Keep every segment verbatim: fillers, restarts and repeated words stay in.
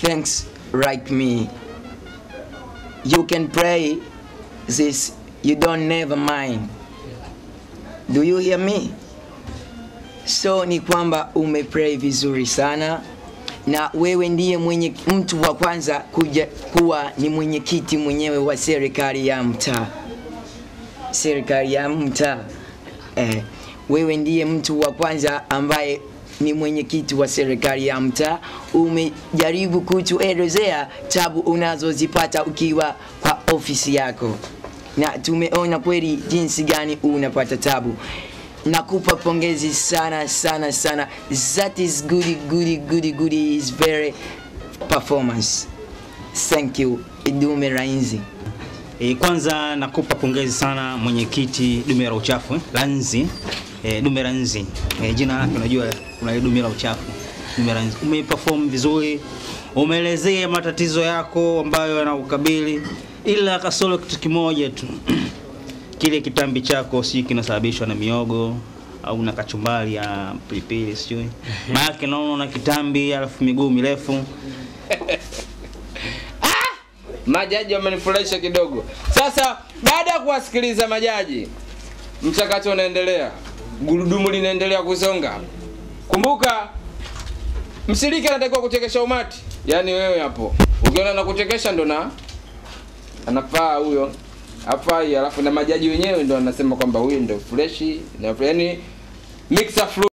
thinks like me. You can pray this, you don't never mind. Do you hear me? So ni kwamba umepray vizuri sana, na wewe ndiye mwenye mtu wa kwanza kuja kuwa ni mwenyekiti mwenyewe wa serikali ya mtaa. Serikali ya mtaa. Eh, wewe ndiye mtu wa kwanza ambaye ni mwenyekiti wa serikali ya mtaa. Umejaribu kutuelezea tabu unazozipata ukiwa kwa ofisi yako, na tumeona kweli jinsi gani unapata tabu. Nakupa pongezi sana sana sana. That is good good good good is very performance. Thank you Dume Rainzi. E, kwanza nakupa pongezi sana mwenyekiti Dume la uchafu eh? Ranzi e, Dume Ranzi e, jina lake unajua kuna Dume la uchafu. Dume Ranzi umeperform vizuri, umeelezea matatizo yako ambayo yanakukabili, ila kasoro kitu kimoja tu kile kitambi chako si kinasababishwa na miogo au na kachumbari ya pilipili sijui. Maana naona una kitambi alafu miguu mirefu. Ah! Majaji wamenifurahisha kidogo. Sasa baada ya kuwasikiliza majaji, mchakato unaendelea. Gurudumu linaendelea kusonga. Kumbuka mshiriki anatakiwa kuchekesha umati. Yaani wewe hapo. Ukiona na kuchekesha ndo na anafaa huyo. Hafai, alafu na majaji wenyewe ndo wanasema kwamba huyu ndo fresh na yani mixer fruit.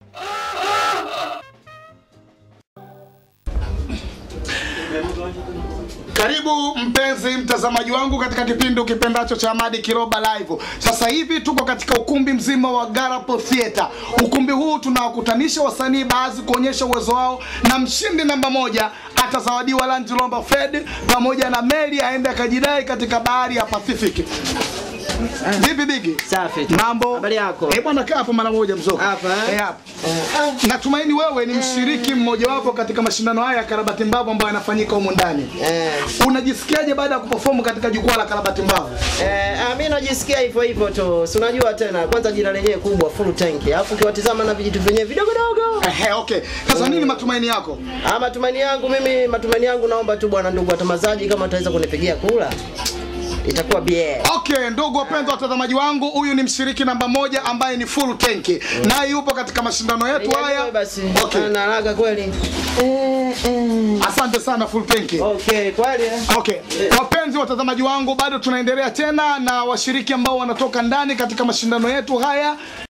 Karibu mpenzi mtazamaji wangu katika kipindi ukipendacho cha Amadi Kiroba Live. Sasa hivi tuko katika ukumbi mzima wa Garapo Theater. Ukumbi huu tunawakutanisha wasanii baadhi kuonyesha uwezo wao, na mshindi namba moja atazawadiwa Land Rover Fed pamoja na meli aende akajidai katika bahari ya Pacific. Bibi Bigi. Safi. Mambo. Habari yako? Eh bwana, kaa hapo mara moja mzoko. Hapa eh? Eh hapa. Uh, natumaini wewe ni mshiriki mmoja wapo katika mashindano haya ya karabati mbavu ambayo yanafanyika huko ndani. Eh. Unajisikiaje baada ya kuperform katika jukwaa la karabati mbavu? Eh, mimi najisikia hivyo hivyo tu. Si unajua tena, kwanza jina lenyewe kubwa full tank. Alafu ukiwatazama na vijitu vyenyewe vidogo dogo. Eh, okay. Sasa nini matumaini yako? Ah, matumaini yangu mimi, matumaini yangu naomba tu bwana ndugu watamazaji kama utaweza kunipigia kula, itakuwa bie. Okay, ndugu wapendwa watazamaji wangu, huyu ni mshiriki namba moja ambaye ni full tank. Mm. Na yupo katika mashindano yetu haya. Basi. Okay. Na raga kweli. Mm, mm. Asante sana full tank. Okay, kweli eh? Okay. Yeah. Wapenzi watazamaji wangu, bado tunaendelea tena na washiriki ambao wanatoka ndani katika mashindano yetu haya.